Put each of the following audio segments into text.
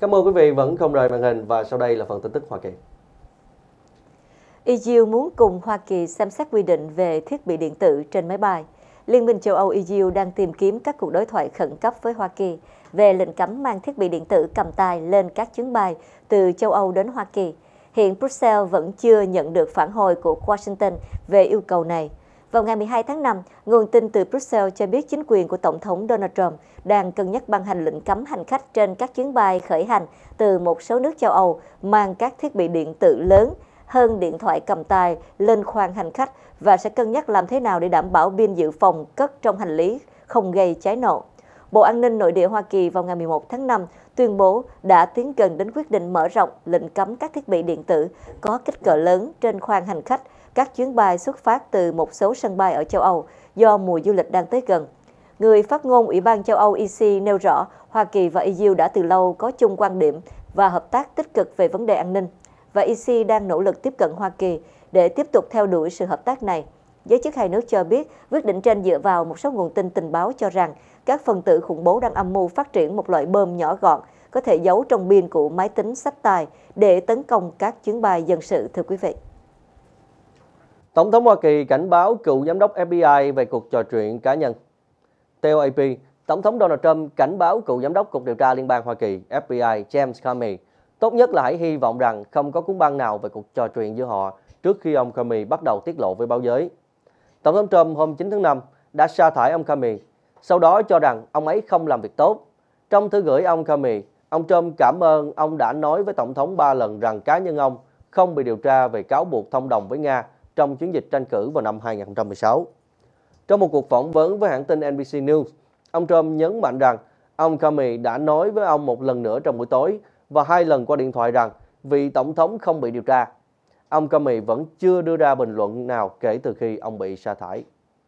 Cảm ơn quý vị vẫn không rời màn hình và sau đây là phần tin tức Hoa Kỳ. EU muốn cùng Hoa Kỳ xem xét quy định về thiết bị điện tử trên máy bay. Liên minh châu Âu EU đang tìm kiếm các cuộc đối thoại khẩn cấp với Hoa Kỳ về lệnh cấm mang thiết bị điện tử cầm tay lên các chuyến bay từ châu Âu đến Hoa Kỳ. Hiện Brussels vẫn chưa nhận được phản hồi của Washington về yêu cầu này. Vào ngày 12 tháng 5, nguồn tin từ Brussels cho biết chính quyền của Tổng thống Donald Trump đang cân nhắc ban hành lệnh cấm hành khách trên các chuyến bay khởi hành từ một số nước châu Âu mang các thiết bị điện tử lớn hơn điện thoại cầm tay lên khoang hành khách và sẽ cân nhắc làm thế nào để đảm bảo pin dự phòng cất trong hành lý không gây cháy nổ. Bộ An ninh Nội địa Hoa Kỳ vào ngày 11 tháng 5 tuyên bố đã tiến gần đến quyết định mở rộng lệnh cấm các thiết bị điện tử có kích cỡ lớn trên khoang hành khách các chuyến bay xuất phát từ một số sân bay ở châu Âu do mùa du lịch đang tới gần. Người phát ngôn Ủy ban châu Âu EC nêu rõ Hoa Kỳ và EU đã từ lâu có chung quan điểm và hợp tác tích cực về vấn đề an ninh, và EC đang nỗ lực tiếp cận Hoa Kỳ để tiếp tục theo đuổi sự hợp tác này. Giới chức hai nước cho biết quyết định trên dựa vào một số nguồn tin tình báo cho rằng các phần tử khủng bố đang âm mưu phát triển một loại bom nhỏ gọn có thể giấu trong pin của máy tính xách tay để tấn công các chuyến bay dân sự, thưa quý vị. Tổng thống Hoa Kỳ cảnh báo cựu giám đốc FBI về cuộc trò chuyện cá nhân. Theo AP, Tổng thống Donald Trump cảnh báo cựu giám đốc Cục Điều tra Liên bang Hoa Kỳ FBI James Comey tốt nhất là hãy hy vọng rằng không có cuốn băng nào về cuộc trò chuyện giữa họ trước khi ông Comey bắt đầu tiết lộ với báo giới. Tổng thống Trump hôm 9 tháng 5 đã sa thải ông Comey, sau đó cho rằng ông ấy không làm việc tốt. Trong thư gửi ông Comey, ông Trump cảm ơn ông đã nói với Tổng thống 3 lần rằng cá nhân ông không bị điều tra về cáo buộc thông đồng với Nga trong chiến dịch tranh cử vào năm 2016. Trong một cuộc phỏng vấn với hãng tin NBC News, ông Trump nhấn mạnh rằng ông Comey đã nói với ông một lần nữa trong buổi tối và 2 lần qua điện thoại rằng vị Tổng thống không bị điều tra. Ông Comey vẫn chưa đưa ra bình luận nào kể từ khi ông bị sa thải.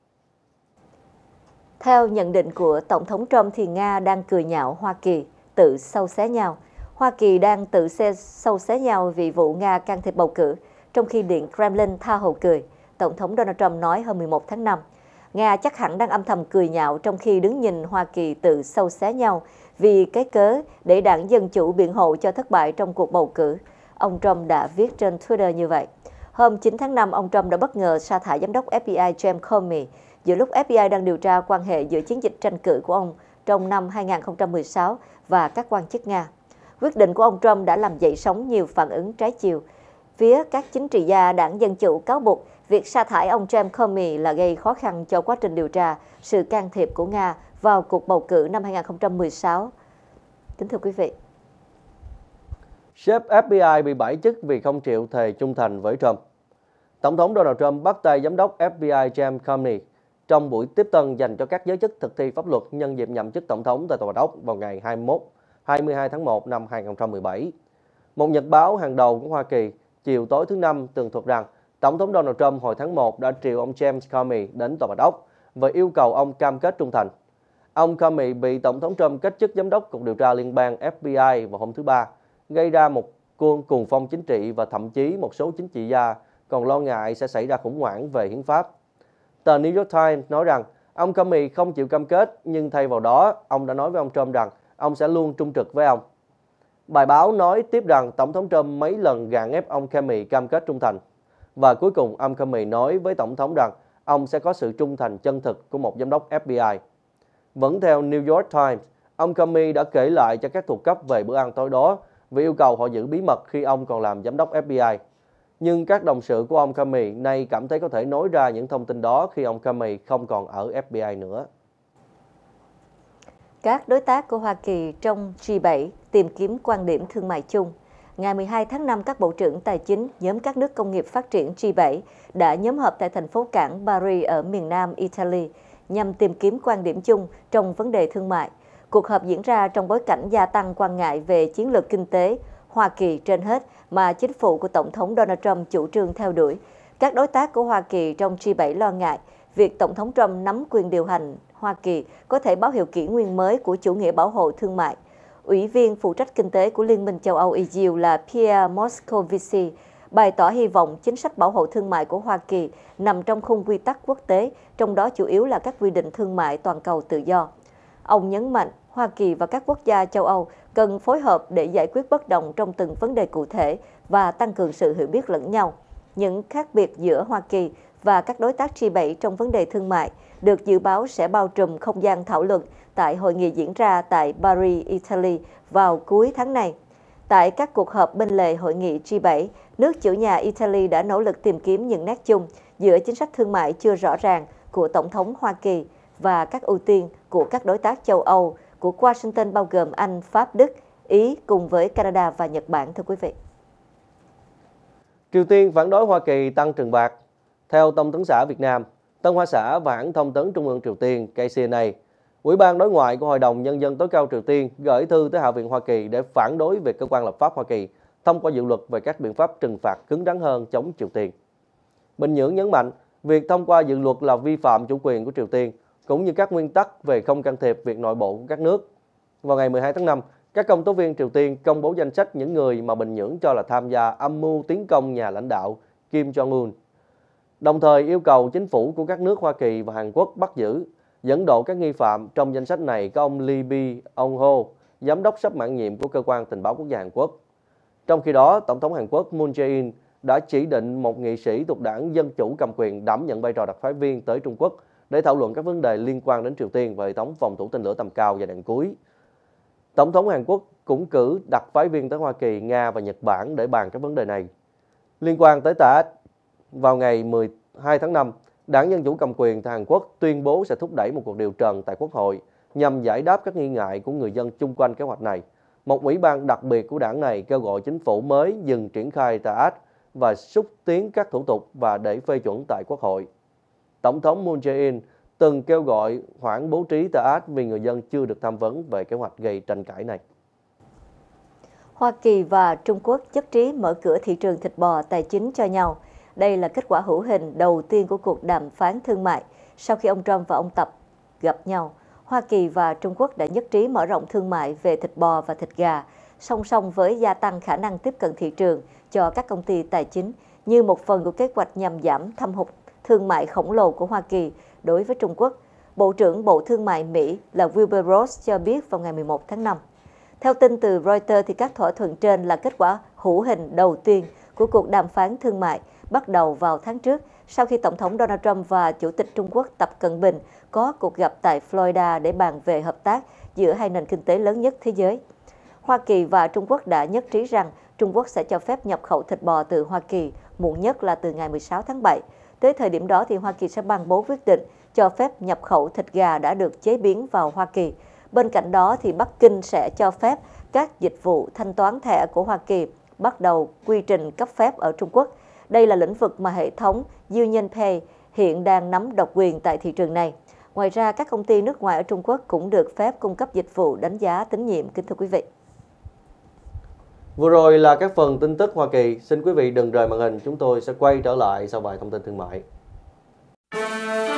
Theo nhận định của Tổng thống Trump thì Nga đang cười nhạo Hoa Kỳ, tự sâu xé nhau. Hoa Kỳ đang tự sâu xé nhau vì vụ Nga can thiệp bầu cử, trong khi Điện Kremlin tha hồ cười, Tổng thống Donald Trump nói hôm 11 tháng 5. Nga chắc hẳn đang âm thầm cười nhạo trong khi đứng nhìn Hoa Kỳ tự sâu xé nhau vì cái cớ để đảng Dân Chủ biện hộ cho thất bại trong cuộc bầu cử. Ông Trump đã viết trên Twitter như vậy. Hôm 9 tháng 5, ông Trump đã bất ngờ sa thải giám đốc FBI James Comey giữa lúc FBI đang điều tra quan hệ giữa chiến dịch tranh cử của ông trong năm 2016 và các quan chức Nga. Quyết định của ông Trump đã làm dậy sóng nhiều phản ứng trái chiều. Phía các chính trị gia đảng Dân Chủ cáo buộc việc sa thải ông James Comey là gây khó khăn cho quá trình điều tra sự can thiệp của Nga vào cuộc bầu cử năm 2016. Kính thưa quý vị. Sếp FBI bị bãi chức vì không chịu thề trung thành với Trump. Tổng thống Donald Trump bắt tay giám đốc FBI James Comey trong buổi tiếp tân dành cho các giới chức thực thi pháp luật nhân dịp nhậm chức tổng thống tại Tòa Bạch Ốc vào ngày 22 tháng 1 năm 2017. Một nhật báo hàng đầu của Hoa Kỳ chiều tối thứ Năm tường thuật rằng Tổng thống Donald Trump hồi tháng 1 đã triệu ông James Comey đến Tòa Bạch Ốc và yêu cầu ông cam kết trung thành. Ông Comey bị Tổng thống Trump cách chức giám đốc Cục Điều tra Liên bang FBI vào hôm thứ Ba, gây ra một cuộc cuồng phong chính trị và thậm chí một số chính trị gia còn lo ngại sẽ xảy ra khủng hoảng về hiến pháp. Tờ New York Times nói rằng ông Comey không chịu cam kết, nhưng thay vào đó, ông đã nói với ông Trump rằng ông sẽ luôn trung trực với ông. Bài báo nói tiếp rằng Tổng thống Trump mấy lần gạn ép ông Comey cam kết trung thành. Và cuối cùng, ông Comey nói với Tổng thống rằng ông sẽ có sự trung thành chân thực của một giám đốc FBI. Vẫn theo New York Times, ông Comey đã kể lại cho các thuộc cấp về bữa ăn tối đó vì yêu cầu họ giữ bí mật khi ông còn làm giám đốc FBI. Nhưng các đồng sự của ông Comey nay cảm thấy có thể nói ra những thông tin đó khi ông Comey không còn ở FBI nữa. Các đối tác của Hoa Kỳ trong G7 tìm kiếm quan điểm thương mại chung. Ngày 12 tháng 5, các bộ trưởng tài chính nhóm các nước công nghiệp phát triển G7 đã nhóm họp tại thành phố cảng Bari ở miền nam Italy nhằm tìm kiếm quan điểm chung trong vấn đề thương mại. Cuộc họp diễn ra trong bối cảnh gia tăng quan ngại về chiến lược kinh tế Hoa Kỳ trên hết mà chính phủ của Tổng thống Donald Trump chủ trương theo đuổi. Các đối tác của Hoa Kỳ trong G7 lo ngại việc Tổng thống Trump nắm quyền điều hành Hoa Kỳ có thể báo hiệu kỷ nguyên mới của chủ nghĩa bảo hộ thương mại. Ủy viên phụ trách kinh tế của Liên minh châu Âu EU là Pierre Moscovici bày tỏ hy vọng chính sách bảo hộ thương mại của Hoa Kỳ nằm trong khung quy tắc quốc tế, trong đó chủ yếu là các quy định thương mại toàn cầu tự do. Ông nhấn mạnh Hoa Kỳ và các quốc gia châu Âu cần phối hợp để giải quyết bất đồng trong từng vấn đề cụ thể và tăng cường sự hiểu biết lẫn nhau. Những khác biệt giữa Hoa Kỳ và các đối tác G7 trong vấn đề thương mại được dự báo sẽ bao trùm không gian thảo luận tại hội nghị diễn ra tại Paris, Italy vào cuối tháng này. Tại các cuộc họp bên lề hội nghị G7, nước chủ nhà Italy đã nỗ lực tìm kiếm những nét chung giữa chính sách thương mại chưa rõ ràng của Tổng thống Hoa Kỳ và các ưu tiên của các đối tác châu Âu của Washington bao gồm Anh, Pháp, Đức, Ý cùng với Canada và Nhật Bản, thưa quý vị. Triều Tiên phản đối Hoa Kỳ tăng trừng phạt. Theo Thông tấn xã Việt Nam, Tân Hoa xã và hãng thông tấn Trung ương Triều Tiên KCNA, Ủy ban Đối ngoại của Hội đồng Nhân dân tối cao Triều Tiên gửi thư tới Hạ viện Hoa Kỳ để phản đối việc cơ quan lập pháp Hoa Kỳ thông qua dự luật về các biện pháp trừng phạt cứng rắn hơn chống Triều Tiên. Bình Nhưỡng nhấn mạnh việc thông qua dự luật là vi phạm chủ quyền của Triều Tiên, cũng như các nguyên tắc về không can thiệp việc nội bộ của các nước. Vào ngày 12 tháng 5, các công tố viên Triều Tiên công bố danh sách những người mà Bình Nhưỡng cho là tham gia âm mưu tiến công nhà lãnh đạo Kim Jong-un, đồng thời yêu cầu chính phủ của các nước Hoa Kỳ và Hàn Quốc bắt giữ, dẫn độ các nghi phạm. Trong danh sách này có ông Lee Byung-ho, giám đốc sắp mãn nhiệm của Cơ quan Tình báo Quốc gia Hàn Quốc. Trong khi đó, Tổng thống Hàn Quốc Moon Jae-in đã chỉ định một nghị sĩ thuộc đảng Dân Chủ cầm quyền đảm nhận vai trò đặc phái viên tới Trung Quốc để thảo luận các vấn đề liên quan đến Triều Tiên và hệ thống phòng thủ tên lửa tầm cao giai đoạn cuối. Tổng thống Hàn Quốc cũng cử đặc phái viên tới Hoa Kỳ, Nga và Nhật Bản để bàn các vấn đề này. Liên quan tới TAAT, vào ngày 12 tháng 5, Đảng Dân Chủ cầm quyền tại Hàn Quốc tuyên bố sẽ thúc đẩy một cuộc điều trần tại Quốc hội nhằm giải đáp các nghi ngại của người dân chung quanh kế hoạch này. Một ủy ban đặc biệt của đảng này kêu gọi chính phủ mới dừng triển khai TAAT và xúc tiến các thủ tục và để phê chuẩn tại Quốc hội. Tổng thống Moon Jae-in từng kêu gọi hoãn bố trí TAAT vì người dân chưa được tham vấn về kế hoạch gây tranh cãi này. Hoa Kỳ và Trung Quốc nhất trí mở cửa thị trường thịt bò tài chính cho nhau. Đây là kết quả hữu hình đầu tiên của cuộc đàm phán thương mại sau khi ông Trump và ông Tập gặp nhau. Hoa Kỳ và Trung Quốc đã nhất trí mở rộng thương mại về thịt bò và thịt gà, song song với gia tăng khả năng tiếp cận thị trường cho các công ty tài chính như một phần của kế hoạch nhằm giảm thâm hụt thương mại khổng lồ của Hoa Kỳ đối với Trung Quốc. Bộ trưởng Bộ Thương mại Mỹ là Wilbur Ross cho biết vào ngày 11 tháng 5. Theo tin từ Reuters, thì các thỏa thuận trên là kết quả hữu hình đầu tiên của cuộc đàm phán thương mại bắt đầu vào tháng trước sau khi Tổng thống Donald Trump và Chủ tịch Trung Quốc Tập Cận Bình có cuộc gặp tại Florida để bàn về hợp tác giữa hai nền kinh tế lớn nhất thế giới. Hoa Kỳ và Trung Quốc đã nhất trí rằng Trung Quốc sẽ cho phép nhập khẩu thịt bò từ Hoa Kỳ muộn nhất là từ ngày 16 tháng 7. Tới thời điểm đó, thì Hoa Kỳ sẽ ban bố quyết định cho phép nhập khẩu thịt gà đã được chế biến vào Hoa Kỳ. Bên cạnh đó, thì Bắc Kinh sẽ cho phép các dịch vụ thanh toán thẻ của Hoa Kỳ bắt đầu quy trình cấp phép ở Trung Quốc. Đây là lĩnh vực mà hệ thống UnionPay hiện đang nắm độc quyền tại thị trường này. Ngoài ra, các công ty nước ngoài ở Trung Quốc cũng được phép cung cấp dịch vụ đánh giá tín nhiệm, kính thưa quý vị. Vừa rồi là các phần tin tức Hoa Kỳ. Xin quý vị đừng rời màn hình, chúng tôi sẽ quay trở lại sau vài thông tin thương mại.